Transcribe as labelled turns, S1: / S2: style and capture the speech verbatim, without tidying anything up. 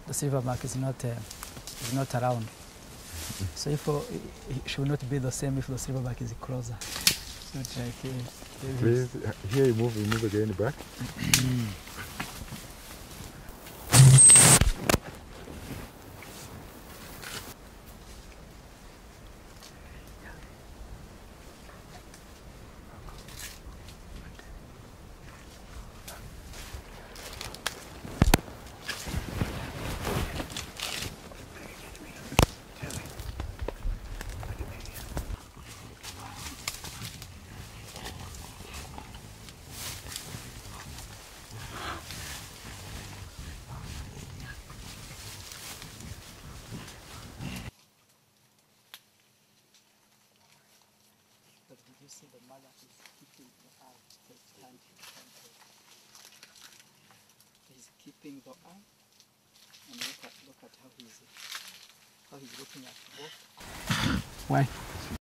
S1: the silverback is not uh, is not around. So if uh, it should not be the same if the silverback is closer. So try here.
S2: Please, here you move, you move again back.
S1: See the mother is keeping the eye, the stand. He's keeping the eye, and look at look at how he's how he's looking at both. Why?